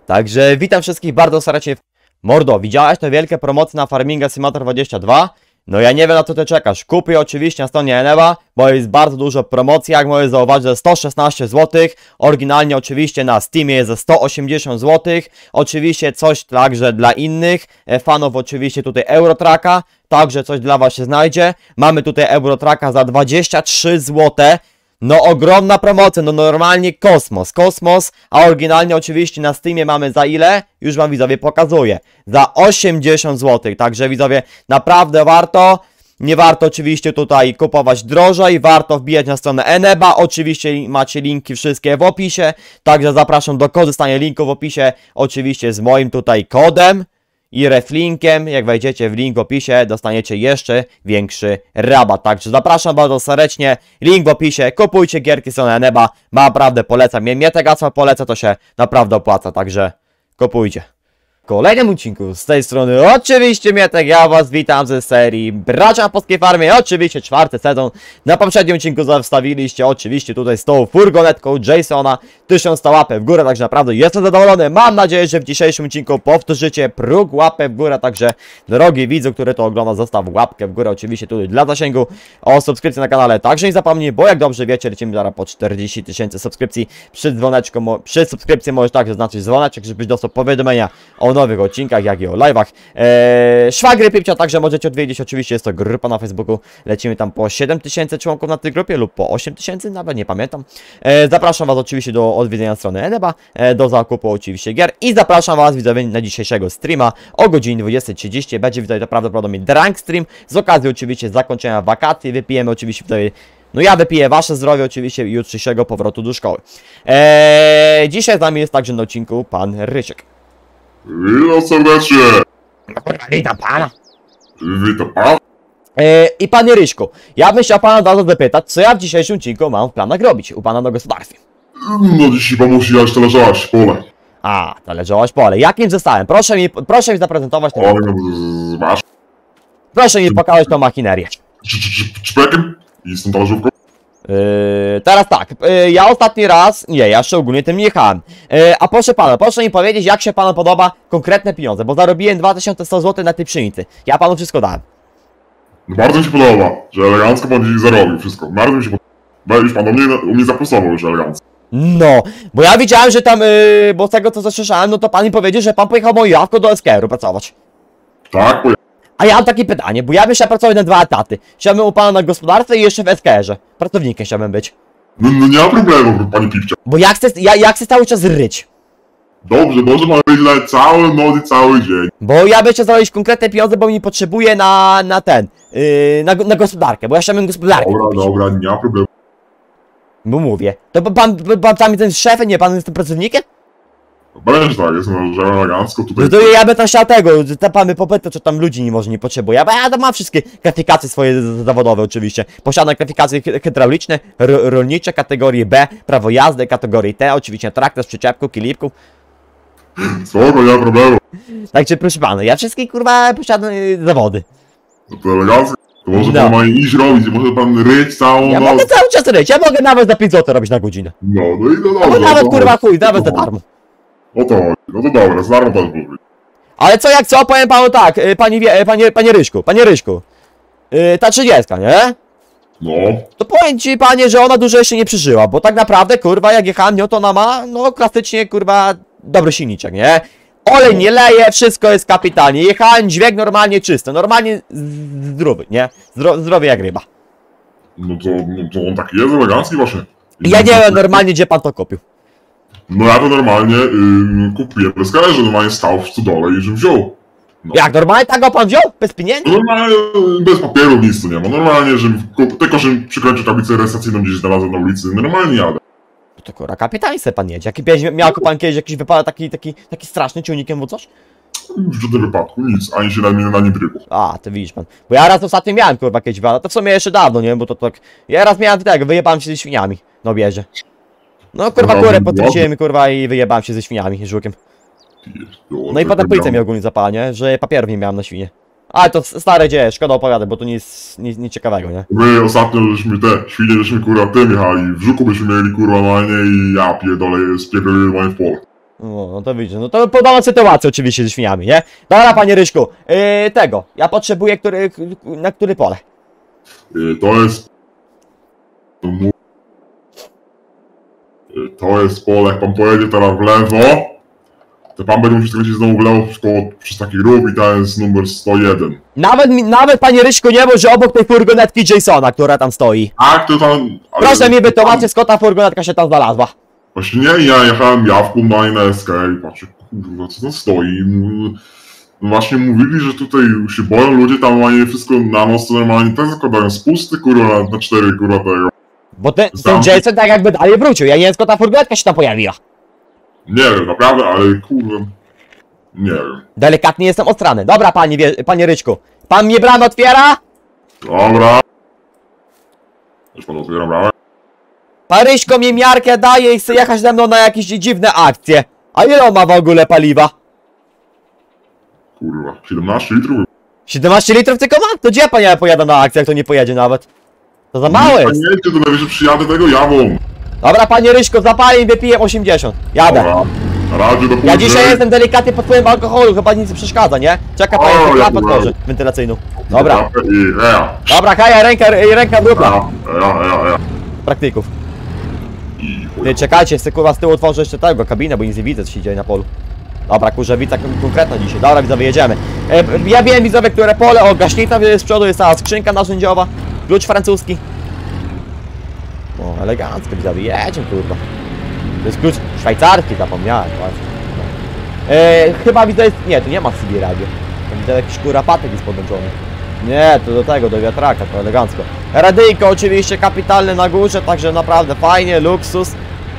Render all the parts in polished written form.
Także witam wszystkich bardzo serdecznie. Mordo, widziałeś te wielkie promocje na Farminga Simulator 22? No ja nie wiem, na co ty czekasz. Kupuj oczywiście na stronie Eneba, bo jest bardzo dużo promocji, jak możesz zauważyć, za 116 zł. Oryginalnie oczywiście na Steamie jest za 180 zł. Oczywiście coś także dla innych fanów, oczywiście tutaj Eurotraka. Także coś dla was się znajdzie. Mamy tutaj Eurotraka za 23 zł. No ogromna promocja, no normalnie kosmos, a oryginalnie oczywiście na Steamie mamy za ile? Już wam widzowie pokazuję, za 80 zł, także widzowie naprawdę warto, nie warto oczywiście tutaj kupować drożej, warto wbijać na stronę Eneba, oczywiście macie linki wszystkie w opisie, także zapraszam do korzystania linku w opisie, oczywiście z moim tutaj kodem i reflinkiem, jak wejdziecie w link w opisie, dostaniecie jeszcze większy rabat. Także zapraszam bardzo serdecznie, link w opisie, kupujcie gierki z Eneba, naprawdę polecam, mnie te gasła polecę, to się naprawdę opłaca, także kupujcie. W kolejnym odcinku z tej strony oczywiście Mietek, ja was witam ze serii Bracia w Polskiej Farmie, oczywiście 4. sezon. Na poprzednim odcinku zostawiliście oczywiście tutaj z tą furgonetką Jasona 1000 łapek w górę, także naprawdę jestem zadowolony. Mam nadzieję, że w dzisiejszym odcinku powtórzycie próg łapek w górę, także drogi widzu, który to ogląda, zostaw łapkę w górę oczywiście tutaj dla zasięgu, o subskrypcji na kanale także nie zapomnij, bo jak dobrze wiecie, lecimy zaraz po 40 000 subskrypcji. Przy dzwoneczku, przy subskrypcji możesz także zaznaczyć dzwoneczek, żebyś dostał powiadomienia o nowych odcinkach, jak i o live'ach. Szwagry Pipcia także możecie odwiedzić, oczywiście jest to grupa na Facebooku, lecimy tam po 7000 członków na tej grupie lub po 8000, nawet nie pamiętam. Zapraszam was oczywiście do odwiedzenia strony Eneba, do zakupu oczywiście gier i zapraszam was widzowie na dzisiejszego streama o godzinie 20:30, będzie widzowie to prawdopodobnie drunk stream, z okazji oczywiście zakończenia wakacji, wypijemy oczywiście widzowie. No ja wypiję wasze zdrowie oczywiście i jutrzejszego powrotu do szkoły. Dzisiaj z nami jest także na odcinku pan Rysiek. Witam serdecznie! Witam pana. Witam pan. I panie Ryśku, ja bym chciał pana od razu zapytać, co ja w dzisiejszym odcinku mam w planach robić u pana na gospodarstwie. No dzisiaj pan musi jechać talerzować pole. A, talerzować pole. Jakim zestawem? Proszę mi zaprezentować ten. Masz? Proszę mi pokazać tą machinerię. Czpekiem? I z tą talerzówką? Teraz tak, ja ostatni raz, nie, ja jeszcze ogólnie tym nie jechałem. A proszę pana, proszę mi powiedzieć, jak się panu podoba konkretne pieniądze, bo zarobiłem 2100 zł na tej pszenicy. Ja panu wszystko dałem. No bardzo mi się podoba, że elegancko pan dzisiaj zarobił wszystko. Bardzo mi się podoba. Już pan u mnie zaplusował już elegancko. No, bo ja widziałem, że tam, bo z tego co zasłyszałem, no to pan mi powiedział, że pan pojechał moją jawką do SKR-u pracować. Tak, A ja mam takie pytanie, bo ja bym chciał pracować na 2 etaty. Chciałbym u pana na gospodarstwie i jeszcze w SKR-ze. Pracownikiem chciałbym być. No nie ma problemu, panie Pipcia. Bo ja chcę cały czas ryć. Dobrze, może pan być na całą noc i cały dzień. Bo ja bym chciał zarobić konkretne pieniądze, bo mi potrzebuję na ten, na gospodarkę, bo ja chciałbym gospodarkę kupić. Dobra, nie ma problemu. Bo mówię. To pan tam jest ten szefem, nie pan jest tym pracownikiem? Będzie tak, jestem że elegancko tutaj. No to ja bym tam chciał tego, pan by popytał, czy tam ludzi może nie potrzebuje. Bo ja tam mam wszystkie kwalifikacje swoje zawodowe oczywiście. Posiadam kwalifikacje hydrauliczne, rolnicze, kategorii B, prawo jazdy, kategorii T, oczywiście traktor z przyczepką, kilipką. Spoko, nie ma problemu. Także proszę pana, ja wszystkie kurwa posiadam zawody. No to elegancko. To może pan ma iść robić, może pan ryć całą Ja noc. mogę cały czas ryć, ja mogę nawet za 5 zł robić na godzinę. No i to dobrze. Albo nawet no kurwa to- chuj, nawet za darmo. No to chodzi, no to dobra, z darmo też mówię. Ale co jak co, powiem panu tak, panie Ryśku. Ta 30, nie? No, To powiem ci panie, że ona dużo jeszcze nie przeżyła, bo tak naprawdę kurwa jak jechałem nią to ona ma, no klasycznie kurwa dobry silniczek, nie? Olej nie leje, wszystko jest kapitalnie, jechałem dźwięk normalnie czysty, normalnie zdrowy, nie? Zdrowy jak ryba. no to on taki jest elegancki właśnie. Ja nie wiem normalnie gdzie pan to kupił. No ja to normalnie kupiłem bez że normalnie stał w stodole i żebym wziął. No. Jak normalnie tak go pan wziął? Bez pieniędzy? Normalnie bez papieru nic tu nie ma, normalnie żebym tylko żebym przykręcił tablicę rejestracyjną gdzieś znalazłem na ulicy, normalnie jadę. To kurwa kapitalnie sobie pan jedzie. Miał pan kiedyś jakiś wypadek taki straszny ciągnikiem, bo coś? W żadnym wypadku, nic, ani się na nim drygło. A, to widzisz pan. Bo ja raz ostatnio miałem kurwa kiedyś wypadek, to w sumie jeszcze dawno, nie? Bo to tak... Ja raz miałem tego, wyjebałem się ze świniami na obiedzie. No kurwa kurę podkręciłem kurwa i wyjebałem się ze świniami, żukiem. No i potem policja mnie ogólnie zapała, nie? Że papierów nie miałem na świnie. Ale to stare dzieje, szkoda opowiadać, bo to nic ciekawego, nie? My ostatnio żeśmy świnie żeśmy kurwa tym jechali, w Żuku byśmy mieli kurwa normalnie i ja pierdolę spierdolili normalnie w pole. No to widzisz, no to podobna sytuacja oczywiście ze świniami, nie? Dobra, panie Ryśku, tego, ja potrzebuję, na który pole? To jest... To jest pole, jak pan pojedzie teraz w lewo, to pan będzie musiał skręcić znowu w lewo przez taki ruch i to jest numer 101. Nawet panie Ryśku nie był, że obok tej furgonetki Jasona, która tam stoi. Tak, to tam... Proszę mi wytłumaczyć, skąd ta furgonetka się tam znalazła. Właśnie nie, ja jechałem jawką na SK i patrzę, kurwa, co tam stoi. No właśnie mówili, że tutaj się boją ludzie, tam mają wszystko na noc, to normalnie też zakładają spusty, kurwa, na 4, kurwa, tego. Bo ten Jason tak jakby dalej wrócił, ja nie wiem, skąd ta furgonetka się tam pojawiła. Nie wiem, naprawdę, ale kurwa, nie wiem. Delikatnie jestem ostrany. Dobra, panie Ryczku. Pan mnie bramę otwiera? Dobra. Już pan otwiera bramę. Pan Ryśko mi miarkę daje i chce jechać ze mną na jakieś dziwne akcje. A ile on ma w ogóle paliwa? Kurwa, 17 litrów? 17 litrów tylko ma? To gdzie pan ja pojadę na akcję, jak to nie pojedzie nawet? To za mało jest. Nie jedzie, to najwyżej przyjadę tego jawą. Dobra, panie Ryśko, zapalę i wypiję 80. Jadę. Dobra. Na razie do Ja później. dzisiaj jestem delikatnie pod wpływem alkoholu, chyba nic nie przeszkadza, nie? Czeka pan, O, jak ja klapę byłem. otworzy wentylacyjną. Dobra. I ja. Dobra, Kaja, ręka w dupla. Ja. Praktyków. I Ty, czekajcie, jeszcze kurwa z tyłu otworzę jeszcze tego, kabinę, bo nic nie widzę, co się dzieje na polu. Dobra, kurzewica konkretna dzisiaj. Dobra, widzowie, jedziemy. Ja wiem, widzowie, które pole, o, gaśnica z przodu jest cała skrzynka narzędziowa, klucz francuski. O, elegancko, widzowie, jedziemy, kurwa. To jest klucz szwajcarski, zapomniałem, właśnie. Chyba widzę, nie, tu nie ma CB radio. Tam widzę jakiś kurapatek jest podłączony. Nie, to do tego, do wiatraka, to elegancko. Radyjko oczywiście kapitalne na górze, także naprawdę fajnie, luksus.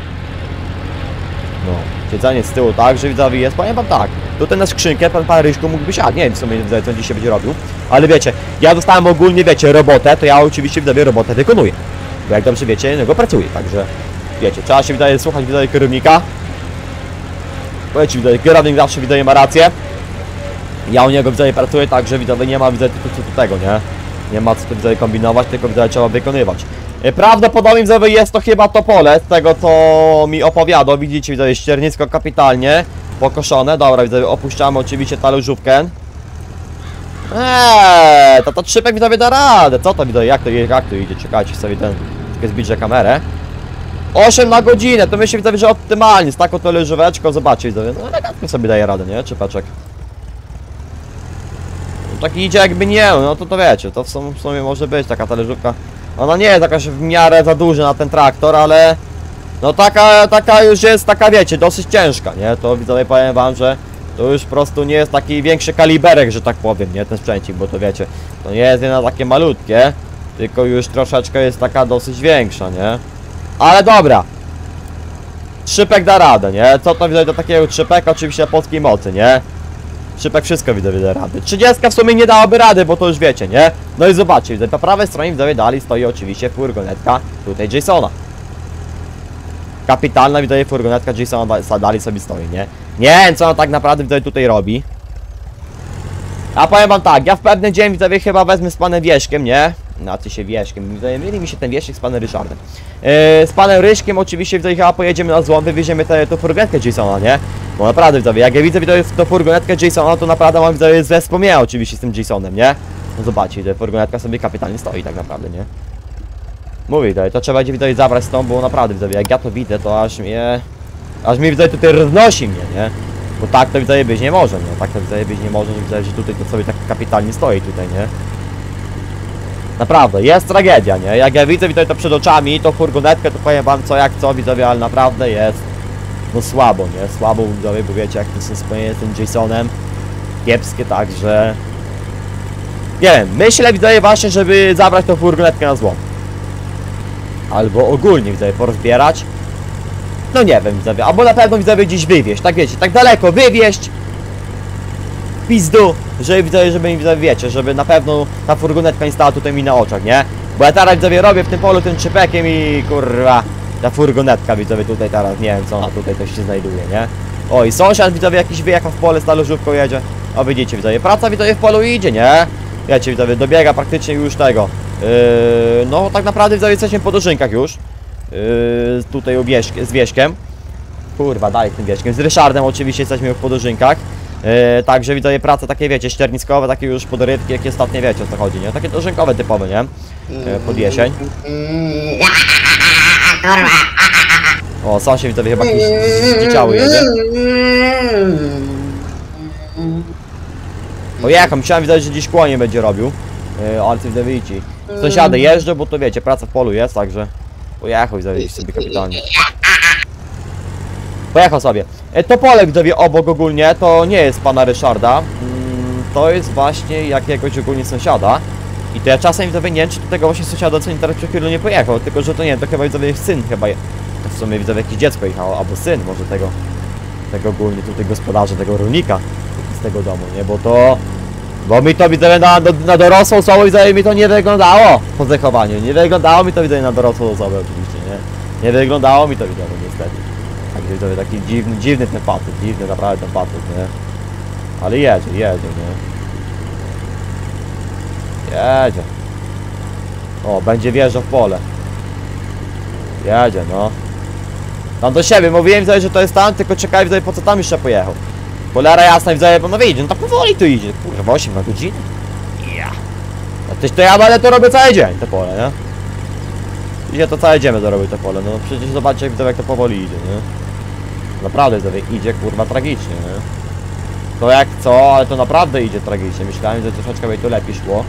No, siedzenie z tyłu także widzowie jest, powiem wam tak. Tutaj na skrzynkę pan Ryśku mógłby siadać, nie wiem w sumie co dzisiaj będzie robił. Ale wiecie, ja dostałem ogólnie, wiecie, robotę, to ja oczywiście widzowie robotę wykonuję. Bo jak dobrze wiecie, niego pracuję, także wiecie, trzeba się wydaje słuchać widzowie kierownika. Powiedzcie widzowie, kierownik zawsze widzowie ma rację. Ja u niego widzowie pracuję, także widzowie nie ma widzowie tego, nie? Nie ma co tu widzowie kombinować, tylko widzowie trzeba wykonywać. Prawdopodobnie widzowie jest to chyba to pole, z tego co mi opowiadał. Widzicie widzowie, ściernisko kapitalnie pokoszone. Dobra, widzowie, opuszczamy oczywiście talerzówkę. To trzypek widzowie da radę. Co to widzowie, jak to idzie? Czekajcie sobie zbliżę kamerę. 8 na godzinę, to myślę widzowie, że optymalnie, z taką talerzóweczką, zobaczcie widzowie, no elegancko sobie daje radę, nie? Trzypeczek. Tak idzie jakby nie, no to wiecie, to w sumie może być taka talerzówka. Ona nie jest jakaś w miarę za duża na ten traktor, ale no taka już jest, taka wiecie, dosyć ciężka, nie? To widzowie powiem wam, że to już po prostu nie jest taki większy kaliberek, że tak powiem, nie? Ten sprzęcik, bo to wiecie, to nie jest jedna takie malutkie, tylko już troszeczkę jest taka dosyć większa, nie? Ale dobra. Trzypek da radę, nie? Co to widać do takiego trzypeka? Oczywiście polskiej mocy, nie? Trzypek wszystko widzowie da rady. 30 w sumie nie dałoby rady, bo to już wiecie, nie? No i zobaczcie, widzowie, po prawej stronie widzowie dalej stoi oczywiście furgonetka tutaj Jasona. Kapitalna widzowie furgonetka Jasona dalej sobie stoi, nie? Nie wiem co on tak naprawdę widzowie tutaj robi. A powiem wam tak, ja w pewny dzień widzowie chyba wezmę z panem Wieśkiem, nie? Znaczy się Wieśkiem, widzowie, mieli mi się ten Wieśek z panem Ryszardem. Z panem Ryśkiem oczywiście widzowie chyba pojedziemy na złom, wywieziemy tą furgonetkę Jasona, nie? Bo naprawdę widzowie, jak ja widzę widzowie tą furgonetkę Jasona, to naprawdę mam widzowie ze wspomnienia oczywiście z tym Jasonem, nie? No zobaczcie, ta furgonetka sobie kapitalnie stoi tak naprawdę, nie? Mówię widzowie, to trzeba będzie widzowie zabrać z tą, bo naprawdę widzowie, jak ja to widzę, to aż mi widzowie tutaj roznosi mnie, nie? Bo tak to widzowie być nie może, nie? Tak to widzowie być nie może, że tutaj to sobie tak kapitalnie stoi tutaj, nie? Naprawdę, jest tragedia, nie? Jak ja widzę widzowie to przed oczami, to furgonetkę, to powiem wam co jak co widzowie, ale naprawdę jest no słabo, nie? Słabo widzowie, bo wiecie jak to są wspomnienia z tym Jasonem. Kiepskie, także nie wiem, myślę widzowie właśnie, żeby zabrać tą furgonetkę na złom. Albo ogólnie widzowie porozbierać. No nie wiem widzowie, albo na pewno widzowie gdzieś wywieźć, tak wiecie, tak daleko wywieźć. Pizdu, żeby widzowie, żeby wiecie, żeby na pewno ta furgonetka nie stała tutaj mi na oczach, nie? Bo ja teraz widzowie robię w tym polu tym trzypekiem i kurwa, ta furgonetka widzowie tutaj teraz, nie wiem co ona tutaj też się znajduje, nie? O i sąsiad widzowie jakiś wyjechał w pole z talerzówką jedzie. O widzicie widzowie, praca widzowie w polu idzie, nie? Wiecie widzowie, dobiega praktycznie już tego. No tak naprawdę widzowie jesteśmy po dożynkach już. Tutaj z Wieśkiem. kurwa, dalej tym wieczkiem. Z Ryszardem oczywiście jesteśmy w podożynkach. Także widzowie, prace takie wiecie, ścierniskowe, takie już podrywki, jakie ostatnie wiecie o co chodzi, nie? Takie dożynkowe typowe, nie? Pod jesień. O, sąsiad widzowie chyba jakiś zdziczały jedzie. Pojechał, myślałem widać, że dziś kłonie będzie robił. Ale co widzowie widzi. Sąsiady jeżdżą, bo to wiecie, praca w polu jest, także pojechał widzowie sobie kapitalnie. Pojechał sobie. To pole widzowie obok ogólnie, to nie jest pana Ryszarda. To jest właśnie jakiegoś ogólnie sąsiada. I to ja czasem widzowie nie wiem, czy do tego właśnie sąsiada, co teraz przed chwilą nie pojechał. Tylko, że to nie wiem, to chyba widzowie syn chyba. To w sumie widzowie jakieś dziecko jechało, albo syn może tego ogólnie tutaj gospodarza, tego rolnika z tego domu, nie? Bo mi to widzowie na dorosłą osobę widzowie mi to nie wyglądało po zachowaniu. Nie wyglądało mi to widzowie na dorosłą osobę oczywiście, nie? Nie wyglądało mi to widzowie niestety. Także widzowie taki dziwny ten facet, dziwny naprawdę ten facet, nie? Ale jedzie, nie? Jedzie. O, będzie wjeżdżał w pole. Jedzie, no. Tam do siebie, mówiłem widzowie, że to jest tam, tylko czekaj widzowie, po co tam jeszcze pojechał. Cholera jasna widzowie, bo no wyjdzie, no tak powoli tu idzie. Kurwa, 8 na godzinę. Ja. To ja będę to robię cały dzień, to pole, nie? Idzie to cały dzień będę robił to pole, no przecież zobaczcie widzowie, jak to powoli idzie, nie? Naprawdę widzowie, idzie kurwa tragicznie, nie? To jak co, ale to naprawdę idzie tragicznie. Myślałem, że troszeczkę by to lepiej szło.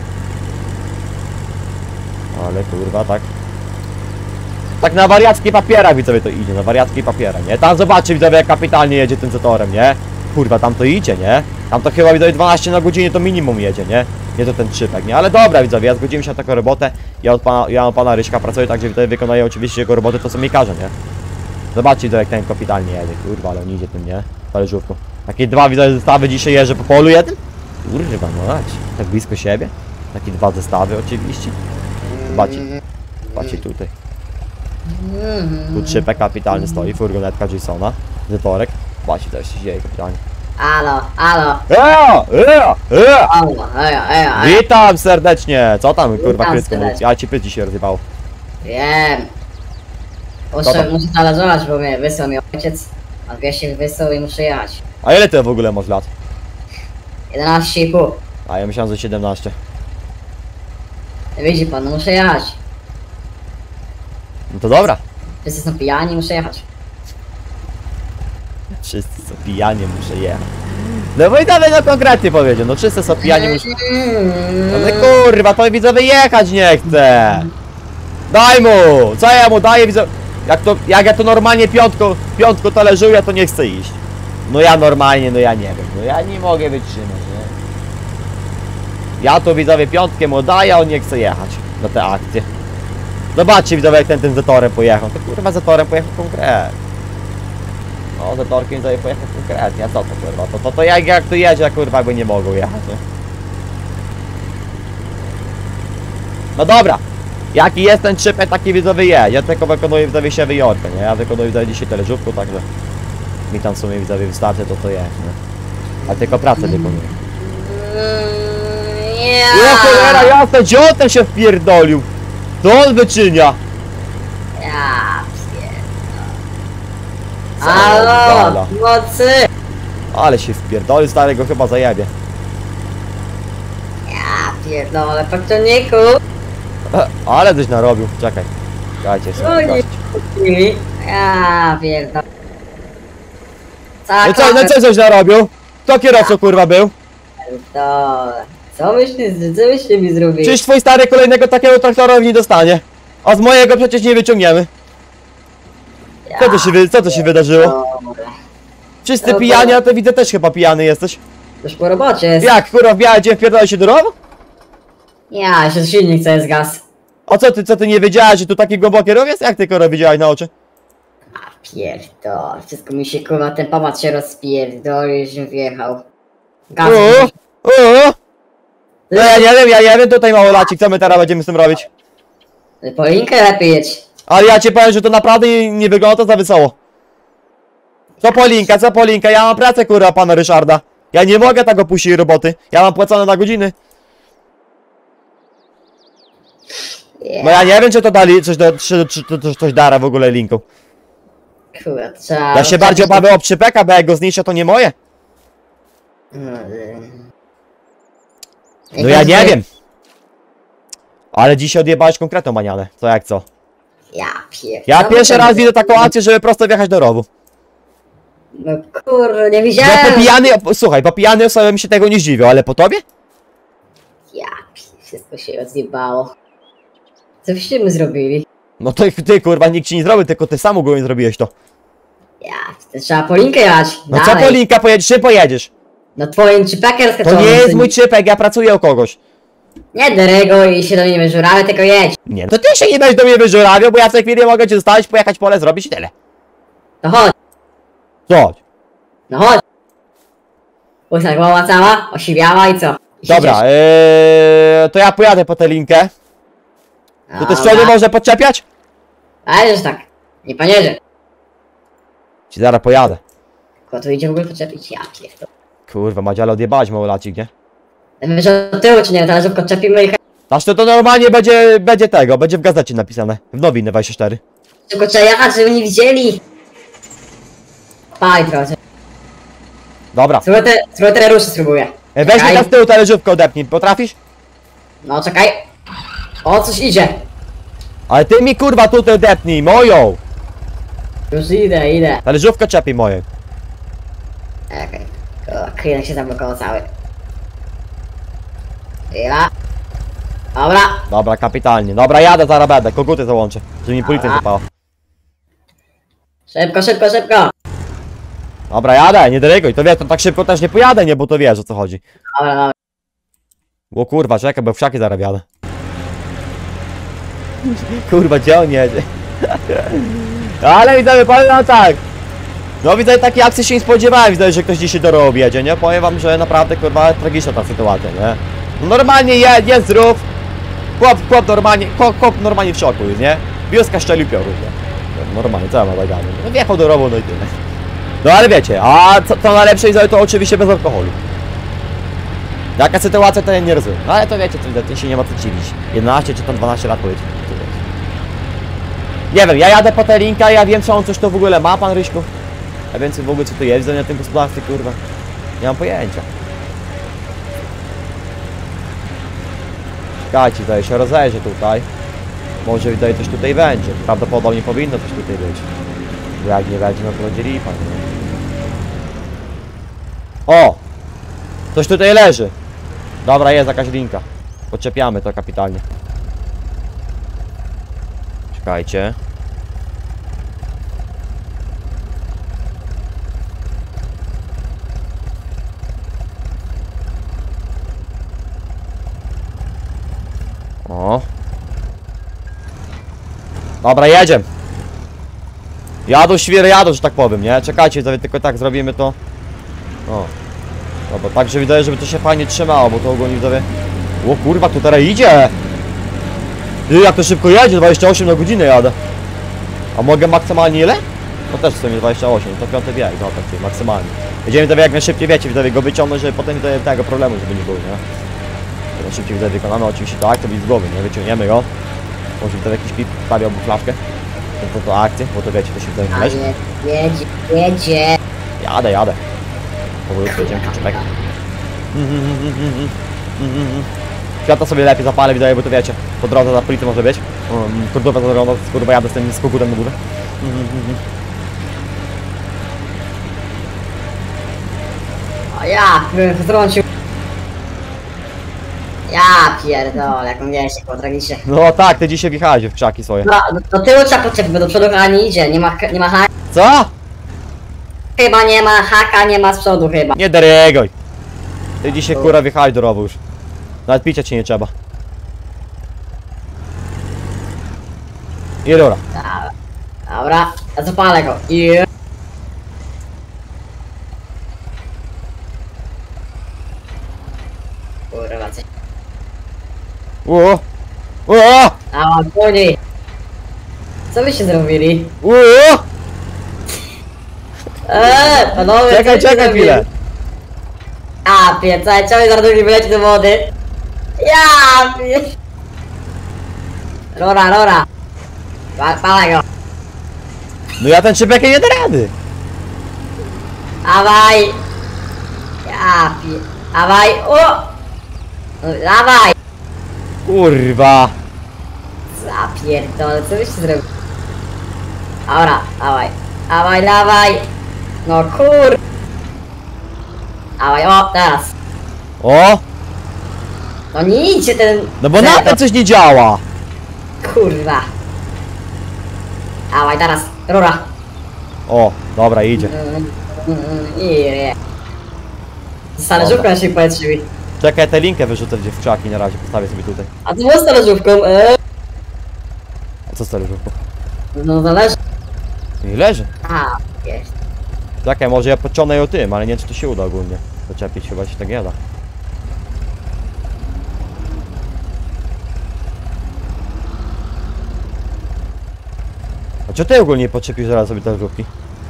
Ale kurwa, tak. Tak na wariackie papierach widzowie to idzie, na wariackie papierach, nie? Tam zobaczcie widzowie, jak kapitalnie jedzie tym Zetorem, nie? Kurwa, tam to idzie, nie? Tam to chyba widzowie 12 na godzinę to minimum jedzie, nie? Nie to ten trzypek, nie? Ale dobra widzowie, ja zgodziłem się na taką robotę. Ja od pana Ryśka pracuję, także widzowie wykonuję oczywiście jego robotę, to co mi każe, nie? Zobaczcie widzowie, jak ten kapitalnie jedzie, kurwa, ale on idzie tym, nie? Talerzówką. Takie dwa widzowie zestawy dzisiaj jeżdżę po polu jednym? Kurwa, mać, tak blisko siebie. Takie dwa zestawy oczywiście. Zobaczcie tutaj. Tu trzypek kapitalny stoi, furgonetka Jasona, Zetorek. Zobaczcie, to jeszcze się dzieje kapitalnie. Halo, halo. Eo! Halo. Witam serdecznie! Co tam kurwa Witam krysko mówi? serdecznie. Ja ci pyt dzisiaj rozjebało. Wiem. Co tam? Muszę talerzować, bo mnie wysłał mi ojciec. A 200 wysłał i muszę jechać. A ile ty w ogóle masz lat? 11,5. A ja myślałem, że 17. Widzi pan, no muszę jechać. No to dobra. Wszyscy są pijani, muszę jechać. Wszyscy są pijani, muszę jechać. No bo i nawet no konkretnie powiedział, no wszyscy są pijani, muszę... No kurwa, to widzowie jechać nie chce. Daj mu! Co ja mu daję widzowie? Jak ja to normalnie piątko talerzuję, to nie chcę iść. No ja normalnie, no ja nie wiem, no ja nie mogę wytrzymać, nie? Ja to widzowie piątkę mu daję, a on nie chce jechać na te akcje. Zobaczcie widzowie, jak ten Zetorem pojechał. To kurwa Zetorem pojechał konkretnie. No Zetorkiem widzowie pojechał konkretnie, a co to kurwa? To jak tu jedzie, kurwa by nie mogą jechać, nie? No dobra. Jaki jest ten trzypek, taki widzowy jest. Ja tylko wykonuję widzowie siebie Jorkę, nie? Ja wykonuję widzowie dzisiaj teleżówku, także mi tam w sumie widzowie wystarczy, to jest, nie? A tylko pracę wykonuję. O cholera jasne, gdzie on ten się wpierdolił? Co on wyczynia? Ja pierdolę. Co Halo, on mocy! Ale się wpierdolił, stary go chyba zajebie. Ja pierdolę, paktoniku! Ale coś narobił, czekaj. Czekajcie, Oj, sobie. ja pierdolę. No co coś narobił? Kto kierowcą kurwa był? Pierdolę. Co byście mi zrobili? Czyż twój stary kolejnego takiego traktora nie dostanie? A z mojego przecież nie wyciągniemy. Co to się wydarzyło? Dobra. Wszyscy No to- pijani, a ty widzę też chyba pijany jesteś. Już po robocie jest. Jak kurwa wbiałeś dzień wpierdolę się do rowu? Ja, jeszcze silnik co jest gaz. A co ty nie wiedziałeś, że tu taki głęboki rów jest? Jak ty kurwa widziałeś na oczy? Pierdol, wszystko mi się kurwa, ten pamat się rozpierdolił, żebym wjechał. Gaz. No ja nie wiem, tutaj małolacik, co my teraz będziemy z tym robić? Polinkę lepiej jedź. Ale ja ci powiem, że to naprawdę nie wygląda za wesoło. Co Polinka, ja mam pracę kurwa pana Ryszarda. Ja nie mogę tak opuścić roboty, ja mam płacone na godziny. No ja nie wiem, czy to dali, czy coś dara w ogóle linką. Kurde, trzeba... Ja się bardziej obawiam o przypeka, bo jak go zniszczę, to nie moje. No ja nie wiem. Ale dzisiaj odjebałeś konkretną manianę. Co jak co? Ja pierdolę. Ja pierwszy raz widzę taką akcję, żeby prosto wjechać do rowu. No kurde, nie Że widziałem. po pijanej, słuchaj, po pijanej osobie mi się tego nie zdziwią, ale po tobie? Ja wszystko się rozjebało. Co byście my zrobili? No to ty kurwa, nikt ci nie zrobił, tylko ty sam ogólnie zrobiłeś to. Ja, to trzeba po linkę jechać. No dalej. co po linka pojedziesz, czy pojedziesz? No twoim czypekiem To skaczonym. nie jest mój czypek, ja pracuję u kogoś. Nie derego i się do mnie wyżurały, tylko jedź. Nie, no to ty się nie będziesz do mnie wyżurawiał, bo ja w tej chwili mogę cię zostawić, pojechać pole, zrobić i tyle. No chodź, Chodź. no chodź. Łysa głowa cała, osiwiała i co? I Dobra, siedzisz. to ja pojadę po tę linkę. To też co, nie może podczepiać? Ależ tak, nie panierze. Ci zaraz pojadę. Kto tu idzie w ogóle podczepić? Ja pierdolę. Kurwa, Madzia, odjebałeś małolacik, nie? Wiesz od tyłu czy nie? Talerzówko czepimy i Znaczy to normalnie będzie tego, będzie w gazecie napisane. W nowiny 24. tylko trzeba jechać, żeby nie widzieli. Paj trochę. Dobra. Spróbuj te ruszy spróbuję. Weź mi Czekaj. tam z tyłu talerzówkę odepnij, potrafisz? No czekaj. O, coś idzie. Ale ty mi kurwa tutaj odepnij, moją! Już idę. Talerzówkę czepi moje. Okej. Krynek się zablokował cały. Chwila. Dobra. Dobra, kapitalnie. Dobra, jadę, zaraz będę, koguty załączę. Żeby mi policja Dobra. zapała. Szybko. Dobra, jadę, nie dyryguj, to wiesz, to tak szybko też nie pojadę, nie, bo to wiesz o co chodzi. Dobra. O kurwa, czekaj, bo w krzaki zaraz jadę. Kurwa, gdzie on jedzie? Ale widzowie, powiem wam tak. No widzę, takiej akcji się nie spodziewałem, widzę, że ktoś dzisiaj do rowu jedzie, nie? Powiem wam, że naprawdę kurwa tragiczna ta sytuacja, nie? Normalnie jest zdrów. Chłop normalnie w szoku jest, nie? Wioska szczelił piorun, nie? Normalnie, co ja mam bagany? No wjechał do rowu, no i tyle. No ale wiecie, a co najlepsze jest, to oczywiście bez alkoholu. Jaka sytuacja, to ja nie rozumiem. No ale to wiecie, to się nie ma co dziwić. 11 czy tam 12 lat powiedzieć. Nie wiem, ja jadę po tę linkę, ja wiem, czy on coś to w ogóle ma, pan Ryśku. Ja wiem, co w ogóle, co to jest na tym gospodarstwie, kurwa. Nie mam pojęcia. Czekajcie, tutaj się rozejrzę tutaj. Może tutaj coś tutaj będzie. Prawdopodobnie powinno coś tutaj być. Bo jak nie będzie, no to będzie lipa, nie? O! Coś tutaj leży. Dobra, jest jakaś linka. Podczepiamy to kapitalnie. Czekajcie. O. Dobra, jedziemy. Jadą świry, jadą, że tak powiem, nie? Czekajcie, tylko tak zrobimy to. O. Dobra, tak, że wydaje, żeby to się fajnie trzymało, bo to ogólnie widzowie... O kurwa, tu teraz idzie! Ty, jak to szybko jedzie, 28 na godzinę jadę. A mogę maksymalnie ile? No też w sumie 28, to piąty bieg, no tak, maksymalnie. Jedziemy to jak najszybciej, wiecie, widzowie, go wyciągnąć, żeby potem tego problemu, żeby nie było, nie? To szybciej widzowie wykonamy, oczywiście to akcję z głowy, nie? Wyciągniemy go. Może widzowie jakiś pip stawiał albo flaszkę. To akcję, bo to wiecie, to się widzowie leży. Jedzie. Jadę. Powolutku jedziemy, czekaj. Światło sobie lepiej zapalę, widzowie, bo to wiecie, po drodze za policją może być. Kurdówę zaglądał, kurwa jadę z tym skogutem na górę. O ja, bym wtrącił. Ja pierdolę, jak on jeździ po tragicznie. No tak, ty dzisiaj wjechałeś w krzaki swoje. No, do tyłu trzeba podczepić, bo do przodu chyba nie idzie, nie ma haka. Co? Chyba nie ma haka, nie ma z przodu chyba. Nie dereguj. Ty dzisiaj kurwa wjechałeś do rowu już. Nawet picia ci nie trzeba. I rura. Dobra, ja zapalę go. Kurwa, coś. O! A, puni. Co byście zrobili? Panowie, co byście Czekaj zrobili? chwilę. A, piecaj, czemu zaraz drugi wyleci do wody? Ja, Rora. Palę go. No ja ten szybek nie da rady. Dawaj! Ja pie... Dawaj! O! No, dawaj! Kurwa. Zapierdolę, co byście zrobili? Dobra, dawaj. Dawaj, dawaj! No kur... Dawaj, o, teraz! O! No nie idźcie ten... No bo na to coś nie działa. Kurwa! Dawaj, teraz, rura! O, dobra, idzie. Nie. Stależówka się poetrzyły. Czekaj, tę linkę wyrzucę gdzieś w krzaki na razie, postawię sobie tutaj. A co było z stależówką? A co stary żółko? No zależy. Nie leży. A, jest. Czekaj, może ja podciągnę ją tym, ale nie wiem czy to się uda ogólnie. Doczepić chyba się tak nie da. A czy ty ogólnie podczepisz zaraz sobie te żółki?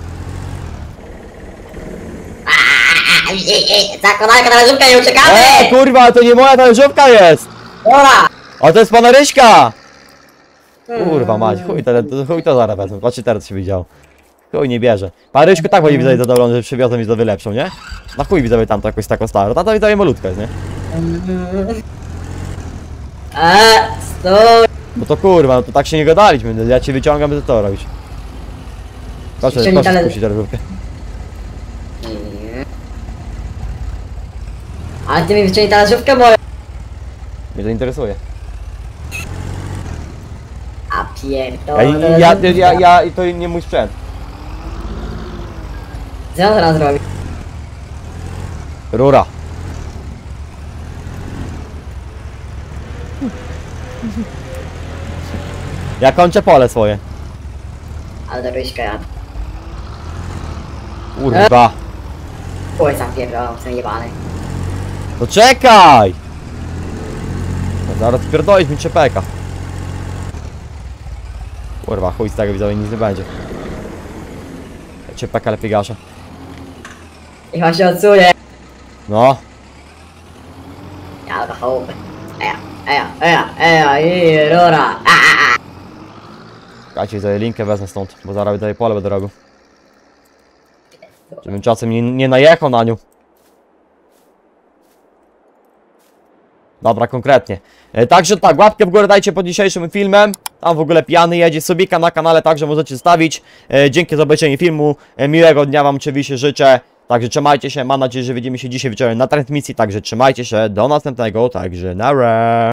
Zakonalka stależówka, nie uciekamy! Kurwa, to nie moja talerzówka jest! Dobra! A to jest pana Ryśka! Kurwa mać, chuj to zaraz wezmę, patrzcie teraz się widział. Chuj nie bierze. Pan Ryśku tak będzie widzowie zadowolony, że przywiozą mi widzowie lepszą, nie? Na chuj widzowie tamto jakoś taką starą, ta widzowie malutka jest, nie? Stój! No to kurwa, no to tak się nie gadaliśmy, no ja cię wyciągam, by to robić. Proszę spuścić talerzówkę. Ale ty mi wyciągnij talerzówkę moją! Mnie to interesuje. A pierdolę. To nie mój sprzęt. Co on teraz robi? Rura. Ja kończę pole swoje. Ale do Ryśka ja. Kurwa. Chuj sam pierdolę, jestem jebany. No czekaj! No zaraz pierdolisz mi czepeka. Kurwa, chuj z tego widzowie, nic nie będzie. Czepeka lepiej gaszę. I on się odsuje. No. Ja go hołby. I rura. Czekajcie, widzowie, linkę wezmę stąd, bo zaraz tutaj pole będę robił. Żebym czasem nie najechał na nią. Dobra, konkretnie. Także tak, łapkę w górę dajcie pod dzisiejszym filmem. Tam w ogóle pijany jedzie, subika na kanale także możecie stawić. Dzięki za obejrzenie filmu. Miłego dnia wam oczywiście życzę. Także trzymajcie się, mam nadzieję, że widzimy się dzisiaj wieczorem na transmisji. Także trzymajcie się, do następnego, także nara.